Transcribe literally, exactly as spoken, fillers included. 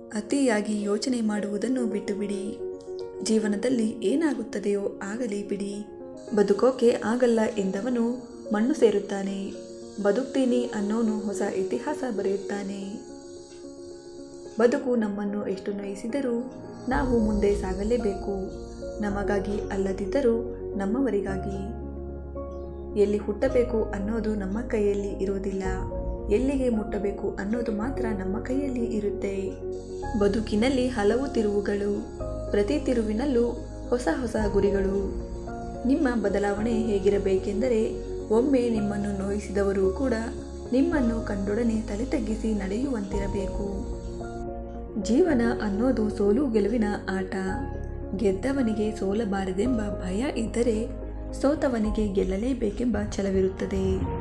ಅತಿಯಾಗಿ ಯೋಚನೆ ಮಾಡುವುದನ್ನು ಬಿಟ್ಟು ಬಿಡಿ. ಜೀವನದಲ್ಲಿ ಏನಾಗುತ್ತದೆಯೋ ಆಗಲಿ ಬಿಡಿ. ಬದುಕೋಕೆ ಆಗಲ್ಲ ಎಂದವನು ಮಣ್ಣು ಸೇರುತ್ತಾನೆ. ಬದುಕ್ತೀನಿ ಅನ್ನೋನು ಹೊಸ ಇತಿಹಾಸ ಬರೆಯುತ್ತಾನೆ. ಬದುಕು ನಮ್ಮನ್ನು ಎಷ್ಟು ನೋಯಿಸಿದರೂ ನಾವು ಮುಂದೆ ಸಾಗಲೇಬೇಕು. ನಮಗಾಗಿ ಅಲ್ಲದಿದ್ದರೂ ನಮ್ಮವರಿಗಾಗಿ. ಎಲ್ಲಿ ಹುಟ್ಟಬೇಕು ಅನ್ನೋದು ನಮ್ಮ ಕೈಯಲ್ಲಿ ಇರೋದಿಲ್ಲ. ಎಲ್ಲಿಗೆ ಮುಟ್ಟಬೇಕು ಅನ್ನೋದು ಮಾತ್ರ ನಮ್ಮ ಕೈಯಲ್ಲಿ ಇರುತ್ತೆ. ಬದುಕಿನಲ್ಲಿ ಹಲವು ತಿರುವುಗಳು. ಪ್ರತಿ ತಿರುವಿನಲ್ಲೂ ಹೊಸ ಹೊಸ ಗುರಿಗಳು. ನಿಮ್ಮ ಬದಲಾವಣೆ ಹೇಗಿರಬೇಕೆಂದರೆ ಒಮ್ಮೆ ನಿಮ್ಮನ್ನು ನೋಯಿಸಿದವರು ಕೂಡ ನಿಮ್ಮನ್ನು ಕಂಡೊಡನೆ ತಲೆ ತಗ್ಗಿಸಿ ನಡೆಯುವಂತಿರಬೇಕು. ಜೀವನ ಅನ್ನೋದು ಸೋಲು ಗೆಲುವಿನ ಆಟ. ಗೆದ್ದವನಿಗೆ ಸೋಲಬಾರದೆಂಬ ಭಯ ಇದ್ದರೆ ಸೋತವನಿಗೆ ಗೆಲ್ಲಲೇಬೇಕೆಂಬ ಛಲವಿರುತ್ತದೆ.